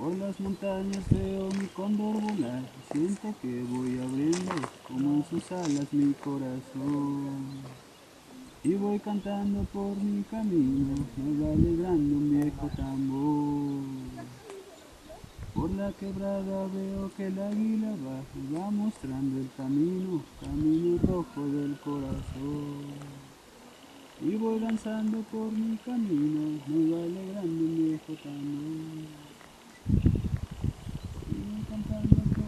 Por las montañas veo mi cóndor volar, siento que voy abriendo como en sus alas mi corazón. Y voy cantando por mi camino, me va alegrando un viejo tambor. Por la quebrada veo que el águila va, me va mostrando el camino, camino rojo del corazón. Y voy danzando por mi camino, me va alegrando un viejo tambor. Y voy cantando